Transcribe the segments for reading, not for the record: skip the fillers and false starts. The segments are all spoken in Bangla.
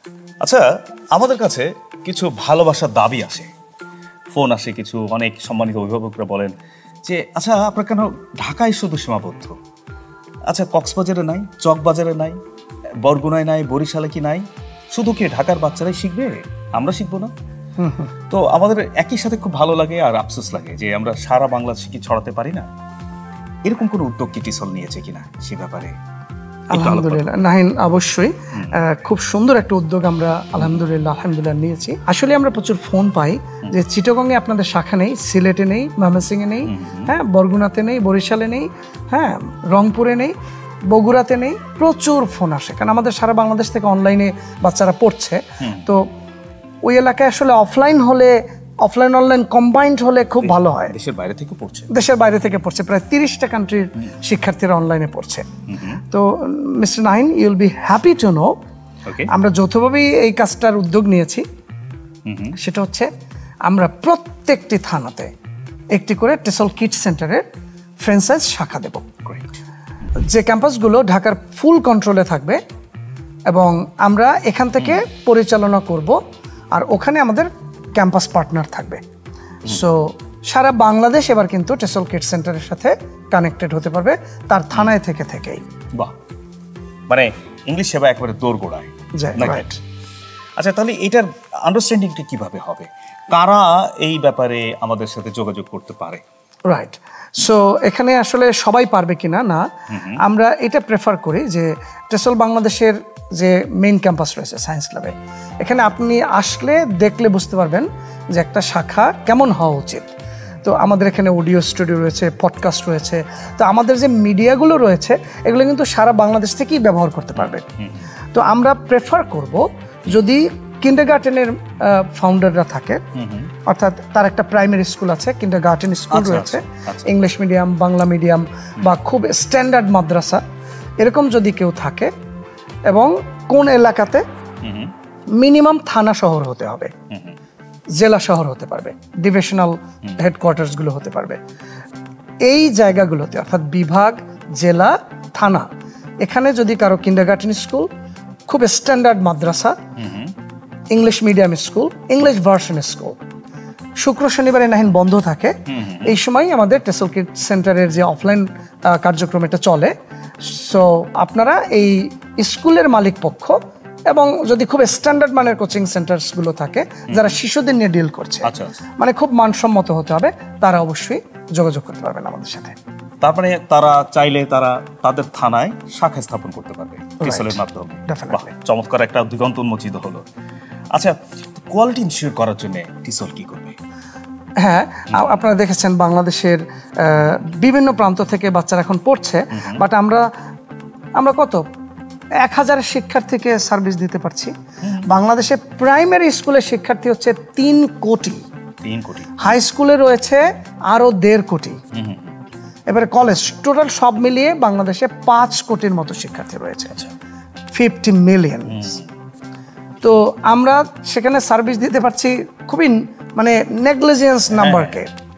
আচ্ছা, আমাদের কাছে কিছু ভালোবাসার দাবি আসে, ফোন আসে, কিছু অনেক সম্মানিত অভিভাবকরা বলেন যে আচ্ছা আপনার কেন ঢাকায় শুধু সীমাবদ্ধ? আচ্ছা, কক্সবাজারে নাই, চকবাজারে নাই, বরগুনায় নাই, বরিশালে কি নাই? শুধু কি ঢাকার বাচ্চারাই শিখবে, আমরা শিখবো না? তো আমাদের একই সাথে খুব ভালো লাগে আর আফসোস লাগে যে আমরা সারা বাংলাদেশে কি ছড়াতে পারি না। এরকম কোনো উদ্যোগ কি টিসল নিয়েছে কিনা সে ব্যাপারে? আলহামদুলিল্লাহ নাহিন, অবশ্যই খুব সুন্দর একটা উদ্যোগ আমরা আলহামদুলিল্লাহ নিয়েছি। আসলে আমরা প্রচুর ফোন পাই যে চিটাগংয়ে আপনাদের শাখা নেই, সিলেটে নেই, ময়মনসিংহে নেই, হ্যাঁ, বরগুনাতে নেই, বরিশালে নেই, হ্যাঁ, রংপুরে নেই, বগুড়াতে নেই। প্রচুর ফোন আসে, কারণ আমাদের সারা বাংলাদেশ থেকে অনলাইনে বাচ্চারা পড়ছে। তো ওই এলাকায় আসলে অফলাইন অনলাইন কম্বাইন্ড হলে খুব ভালো হয়। দেশের বাইরে থেকে পড়ছে, দেশের বাইরে থেকে পড়ছে, প্রায় 30টা কান্ট্রির শিক্ষার্থীরা অনলাইনে পড়ছে। তো mister Nahin, you will be happy to know, আমরা যৌথভাবেই এই কাজটার উদ্যোগ নিয়েছি। সেটা হচ্ছে আমরা প্রত্যেকটি থানাতে একটি করে টেসল কিডস সেন্টারের ফ্র্যাঞ্চাইজ শাখা দেব, যে ক্যাম্পাসগুলো ঢাকার ফুল কন্ট্রোলে থাকবে, এবং আমরা এখান থেকে পরিচালনা করব, আর ওখানে আমাদের ক্যাম্পাস পার্টনার থাকবে। সো সারা বাংলাদেশ এবার কিন্তু টেসল কিডস সেন্টারের সাথে কানেক্টেড হতে পারবে তার থানায় থেকেই। বাহ, মানে ইংলিশ সেবা একেবারে দোরগোড়ায়। রাইট। আচ্ছা, তাহলে এটার আন্ডারস্ট্যান্ডিংটা কিভাবে হবে? কারা এই ব্যাপারে আমাদের সাথে যোগাযোগ করতে পারে? রাইট। সো এখানে আসলে সবাই পারবে কিনা না, আমরা এটা প্রেফার করি যে টেসল বাংলাদেশের যে মেইন ক্যাম্পাস রয়েছে সায়েন্স ল্যাবে, এখানে আপনি আসলে দেখলে বুঝতে পারবেন যে একটা শাখা কেমন হওয়া উচিত। তো আমাদের এখানে অডিও স্টুডিও রয়েছে, পডকাস্ট রয়েছে। তো আমাদের যে মিডিয়াগুলো রয়েছে এগুলো কিন্তু সারা বাংলাদেশ থেকেই ব্যবহার করতে পারবে। তো আমরা প্রেফার করব যদি কিন্ডারগার্টেনের ফাউন্ডাররা থাকে, অর্থাৎ তার একটা প্রাইমারি স্কুল আছে, কিন্ডারগার্টেন স্কুল রয়েছে, ইংলিশ মিডিয়াম, বাংলা মিডিয়াম, বা খুব স্ট্যান্ডার্ড মাদ্রাসা, এরকম যদি কেউ থাকে, এবং কোন এলাকাতে মিনিমাম থানা শহর হতে হবে, জেলা শহর হতে পারবে, ডিভিশনাল হেডকোয়ার্টার্সগুলো হতে পারবে, এই জায়গাগুলোতে অর্থাৎ বিভাগ, জেলা, থানা, এখানে যদি কারো কিন্ডারগার্টেন স্কুল, খুব স্ট্যান্ডার্ড মাদ্রাসা, English medium school, English version school, শুক্র শনিবারে নাহিন বন্ধ থাকে, এই সময় আমাদের টেসল কিডস সেন্টারের যে অফলাইন কার্যক্রম এটা চলে। সো আপনারা এই স্কুলের মালিক পক্ষ, এবং যদি খুব স্ট্যান্ডার্ড মানের কোচিং সেন্টারসগুলো থাকে যারা শিশুদের নিয়ে ডিল করছে, মানে খুব মানসম্মত হতে হবে, তারা অবশ্যই যোগাযোগ করতে পারবেন আমাদের সাথে। তারপরে তারা চাইলে তারা তাদের থানায় শাখা স্থাপন করতে পারবে টিসলের মাধ্যমে। চমৎকার একটা দিগন্ত উন্মোচিত হলো। আচ্ছা, কোয়ালিটি ইনশিওর করার জন্য টিসল কি করবে? হ্যাঁ, আপনারা দেখেছেন বাংলাদেশের বিভিন্ন প্রান্ত থেকে বাচ্চারা এখন পড়ছে, বাট আমরা কত 1000 শিক্ষার্থীকে সার্ভিস দিতে পারছি। বাংলাদেশে প্রাইমারি স্কুলের শিক্ষার্থী হচ্ছে 3 কোটি, হাই স্কুলে রয়েছে আরো 1.5 কোটি, এবারে কলেজ, টোটাল সব মিলিয়ে বাংলাদেশে 5 কোটির মতো শিক্ষার্থী রয়েছে, 50 মিলিয়ন। তো আমরা সেখানে সার্ভিস দিতে পারছি খুবই মানে নেগলিজেন্স নাম্বারকে।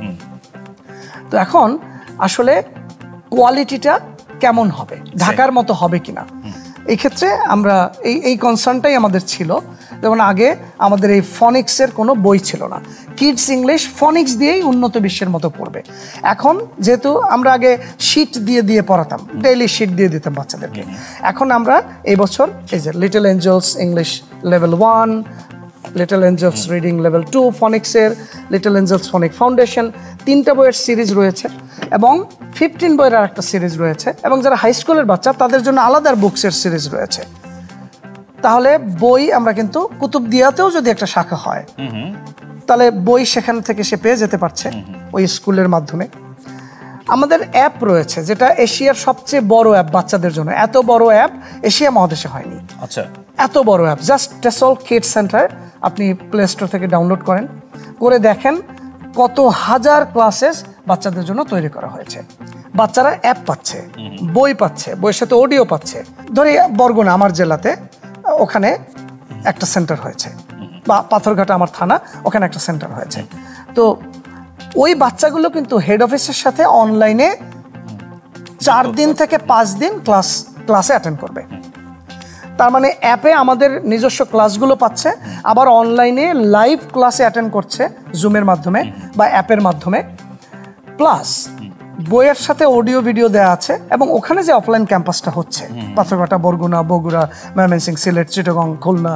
তো এখন আসলে কোয়ালিটিটা কেমন হবে, ঢাকার মতো হবে কিনা, এই ক্ষেত্রে আমরা এই কনসার্নটাই আমাদের ছিল। যেমন আগে আমাদের এই ফনিক্সের কোনো বই ছিল না, কিডস ইংলিশ ফনিক্স দিয়েই উন্নত বিশ্বের মতো পড়বে। এখন যেহেতু আমরা আগে শিট দিয়ে পড়াতাম, ডেইলি শিট দিয়ে দিতাম বাচ্চাদেরকে, এখন আমরা এই বছর এই যে little angels English level 1, little angels reading level 2 ফনিক্সের, লিটল এঞ্জেলস ফনিক ফাউন্ডেশন, 3টা বইয়ের সিরিজ রয়েছে, এবং 15 বইয়ের আর একটা সিরিজ রয়েছে, এবং যারা হাই স্কুলের বাচ্চা তাদের জন্য আলাদা বুকসের সিরিজ রয়েছে। তাহলে বই আমরা কিন্তু কুতুবদিয়াতেও যদি একটা শাখা হয়, তাহলে বই সেখান থেকে সে পেয়ে যেতে পারছে ওই স্কুলের মাধ্যমে। আমাদের অ্যাপ রয়েছে, যেটা এশিয়ার সবচেয়ে বড় অ্যাপ বাচ্চাদের জন্য। এত বড় অ্যাপ এশিয়া মহাদেশে হয়নি। আচ্ছা, এত বড় app, just TESOL kids centre আপনি প্লে স্টোর থেকে ডাউনলোড করে দেখেন কত হাজার ক্লাসেস বাচ্চাদের জন্য তৈরি করা হয়েছে। বাচ্চারা অ্যাপ পাচ্ছে, বই পাচ্ছে, বইয়ের সাথে অডিও পাচ্ছে। ধরি বরগুনা আমার জেলাতে, ওখানে একটা সেন্টার হয়েছে, বা পাথরঘাটা আমার থানা, ওখানে একটা সেন্টার হয়েছে। তো ওই বাচ্চাগুলো কিন্তু হেড অফিসের সাথে অনলাইনে 4 দিন থেকে 5 দিন ক্লাসে অ্যাটেন্ড করবে। তার মানে অ্যাপে আমাদের নিজস্ব ক্লাসগুলো পাচ্ছে, আবার অনলাইনে লাইভ ক্লাসে অ্যাটেন্ড করছে জুমের মাধ্যমে বা অ্যাপের মাধ্যমে। প্লাস বইয়ের সাথে অডিও ভিডিও দেওয়া আছে, এবং ওখানে যে অফলাইন ক্যাম্পাসটা হচ্ছে পাথরঘাটা, বরগুনা, বগুড়া, ময়মনসিংহ, সিলেট, চিটাগং, খুলনা,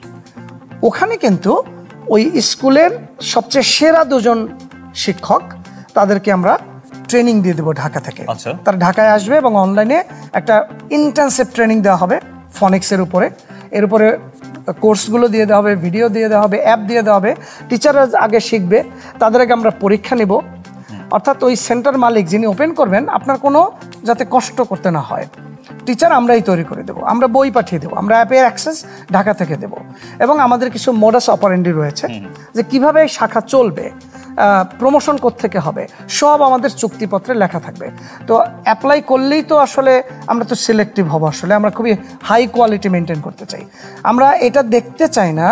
ওখানে কিন্তু ওই স্কুলের সবচেয়ে সেরা 2 জন শিক্ষক, তাদেরকে আমরা ট্রেনিং দিয়ে দেবো ঢাকা থেকে। তারা ঢাকায় আসবে এবং অনলাইনে একটা ইন্টেন্সিভ ট্রেনিং দেওয়া হবে ফনিক্সের উপরে। এর উপরে কোর্সগুলো দিয়ে দেওয়া হবে, ভিডিও দিয়ে দেওয়া হবে, অ্যাপ দিয়ে দেওয়া হবে। টিচাররা আগে শিখবে, তাদের আগে আমরা পরীক্ষা নেব। অর্থাৎ ওই সেন্টার মালিক যিনি ওপেন করবেন, আপনার কোনো যাতে কষ্ট করতে না হয়, টিচার আমরাই তৈরি করে দেবো, আমরা বই পাঠিয়ে দেবো, আমরা অ্যাপের অ্যাক্সেস ঢাকা থেকে দেব। এবং আমাদের কিছু মোডাস অপারেন্ডি রয়েছে যে কিভাবে শাখা চলবে, প্রমোশন কোত্থেকে হবে, সব আমাদের চুক্তিপত্রে লেখা থাকবে। তো অ্যাপ্লাই করলেই তো আসলে আমরা তো সিলেক্টিভ হব, আসলে আমরা খুবই হাই কোয়ালিটি মেনটেন করতে চাই। আমরা এটা দেখতে চাই না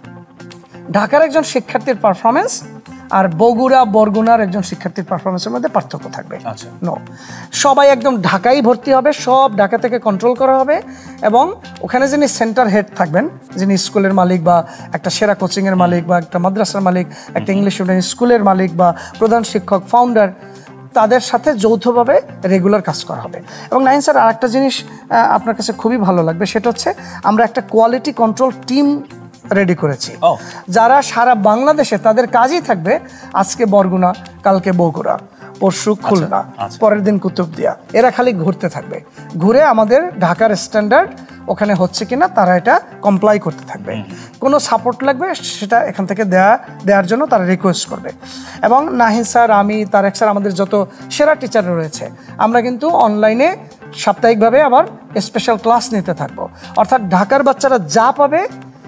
ঢাকার একজন শিক্ষার্থীর পারফরমেন্স আর বগুড়া, বরগুনার একজন শিক্ষার্থীর পারফরমেন্সের মধ্যে পার্থক্য থাকবে। নো, সবাই একদম ঢাকায় ভর্তি হবে, সব ঢাকা থেকে কন্ট্রোল করা হবে। এবং ওখানে যিনি সেন্টার হেড থাকবেন, যিনি স্কুলের মালিক বা একটা সেরা কোচিংয়ের মালিক বা একটা মাদ্রাসার মালিক, একটা ইংলিশ মিডিয়াম স্কুলের মালিক বা প্রধান শিক্ষক, ফাউন্ডার, তাদের সাথে যৌথভাবে রেগুলার কাজ করা হবে। এবং নাইন স্যার, আর একটা জিনিস আপনার কাছে খুবই ভালো লাগবে, সেটা হচ্ছে আমরা একটা কোয়ালিটি কন্ট্রোল টিম রেডি করেছি, যারা সারা বাংলাদেশে তাদের কাজই থাকবে আজকে বরগুনা, কালকে বগুড়া, পরশু খুলনা, পরের দিন কুতুবদিয়া। এরা খালি ঘুরতে থাকবে, ঘুরে আমাদের ঢাকার স্ট্যান্ডার্ড ওখানে হচ্ছে কিনা তারা এটা কমপ্লাই করতে থাকবে। কোনো সাপোর্ট লাগবে সেটা এখান থেকে দেওয়ার জন্য তারা রিকোয়েস্ট করবে। এবং নাহিদ স্যার, আমি, তারেক স্যার, আমাদের যত সেরা টিচার রয়েছে, আমরা কিন্তু অনলাইনে সাপ্তাহিকভাবে আবার স্পেশাল ক্লাস নিতে থাকবো। অর্থাৎ ঢাকার বাচ্চারা যা পাবে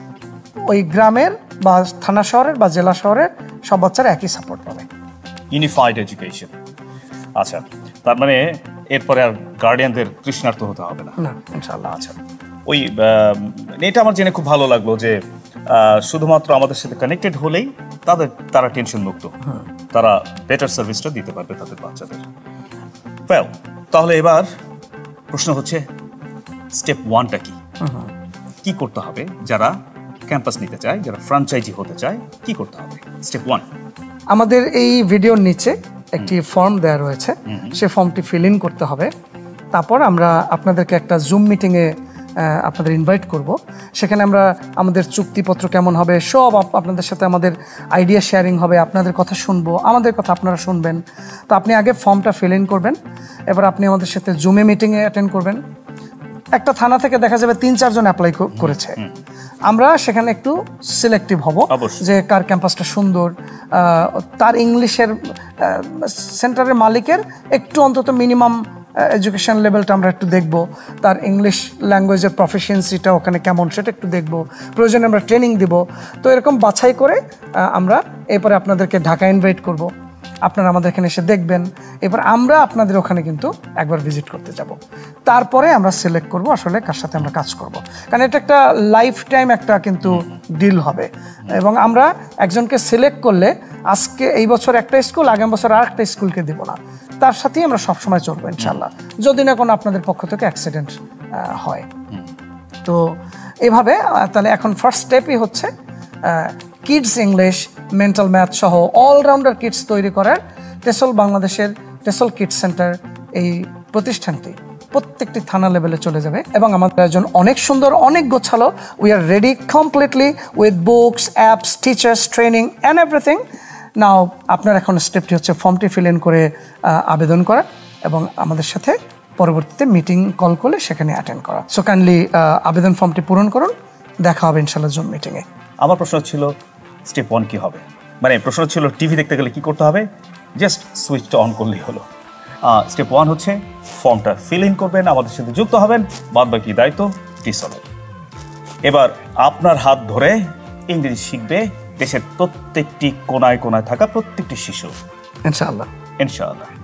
ওই গ্রামের বা থানা শহরের বা জেলা শহরের সব বাচ্চারা একই সাপোর্ট পাবে। Unified education. আচ্ছা, তার মানে এরপরে আর গার্ডিয়ানদের তৃষ্ণার্ত হতে হবে না? না, ইনশাআল্লাহ। আচ্ছা, ওই এটা আমার জেনে খুব ভালো লাগলো যে শুধুমাত্র আমাদের সাথে কানেক্টেড হলেই তারা টেনশন মুক্ত, তারা বেটার সার্ভিসটা দিতে পারবে তাদের বাচ্চাদের। ওয়েল, তাহলে এবার প্রশ্ন হচ্ছে স্টেপ 1টা কি করতে হবে যারা ক্যাম্পাস নিতে চায়, যারা ফ্র্যাঞ্চাইজি হতে চায়, কি করতে হবে? স্টেপ 1, আমাদের এই ভিডিওর নিচে একটি ফর্ম দেওয়া রয়েছে, সে ফর্মটি ফিল ইন করতে হবে। তারপর আমরা আপনাদেরকে একটা জুম মিটিংয়ে আপনাদের ইনভাইট করব। সেখানে আমরা আমাদের চুক্তিপত্র কেমন হবে সব আপনাদের সাথে আমাদের আইডিয়া শেয়ারিং হবে, আপনাদের কথা শুনবো, আমাদের কথা আপনারা শুনবেন। তো আপনি আগে ফর্মটা ফিল ইন করবেন, এবার আপনি আমাদের সাথে জুমে মিটিংয়ে অ্যাটেন্ড করবেন। একটা থানা থেকে দেখা যাবে 3-4 জন অ্যাপ্লাই করেছে, আমরা সেখানে একটু সিলেক্টিভ হব যে কার ক্যাম্পাসটা সুন্দর, তার ইংলিশের সেন্টারের মালিকের একটু অন্তত মিনিমাম এডুকেশন লেভেলটা আমরা একটু দেখব, তার ইংলিশ ল্যাঙ্গুয়েজের প্রফিসিয়েন্সিটা ওখানে কেমন সেটা একটু দেখব, প্রয়োজনে আমরা ট্রেনিং দিব। তো এরকম বাছাই করে আমরা এরপরে আপনাদেরকে ঢাকা ইনভাইট করব, আপনারা আমাদের এখানে এসে দেখবেন। এবার আমরা আপনাদের ওখানে কিন্তু একবার ভিজিট করতে যাব, তারপরে আমরা সিলেক্ট করব আসলে কার সাথে আমরা কাজ করব। কারণ এটা একটা লাইফ টাইম একটা কিন্তু ডিল হবে। এবং আমরা একজনকে সিলেক্ট করলে আজকে এই বছর একটা স্কুল, আগামী বছর আর একটা স্কুলকে দেবো না, তার সাথেই আমরা সবসময় চলবো ইনশাল্লাহ, যদি না কোনো আপনাদের পক্ষ থেকে অ্যাক্সিডেন্ট হয়। তো এভাবে তাহলে এখন ফার্স্ট স্টেপই হচ্ছে কিডস ইংলিশ, মেন্টাল ম্যাথ সহ অলরাউন্ডার কিডস তৈরি করার টেসল বাংলাদেশের টেসল কিডস সেন্টার এই প্রতিষ্ঠানটি প্রত্যেকটি থানা লেভেলে চলে যাবে। এবং আমাদের একজন অনেক সুন্দর, অনেক গোছালো, we are ready completely with books, apps, teachers, training and everything. Now আপনার এখন স্টেপটি হচ্ছে ফর্মটি ফিল ইন করে আবেদন করা এবং আমাদের সাথে পরবর্তীতে মিটিং কল করলে সেখানে অ্যাটেন্ড করা। সো কাইন্ডলি আবেদন ফর্মটি পূরণ করুন, দেখা হবে ইনশাল্লাহ জুম মিটিংয়ে। আমার প্রশ্ন ছিল স্টেপ 1 কি হবে, মানে প্রশ্ন ছিল টিভি দেখতে গেলে কি করতে হবে, জাস্ট সুইচটা অন করলেই হলো। স্টেপ 1 হচ্ছে ফর্মটা ফিল ইন করবেন, আমাদের সাথে যুক্ত হবেন, বাদ বাকি দায়িত্ব টিসলের। এবার আপনার হাত ধরে ইংরেজি শিখবে দেশের প্রত্যেকটি কোনায় কোনায় থাকা প্রত্যেকটি শিশু, ইনশাআল্লাহ। ইনশাআল্লাহ।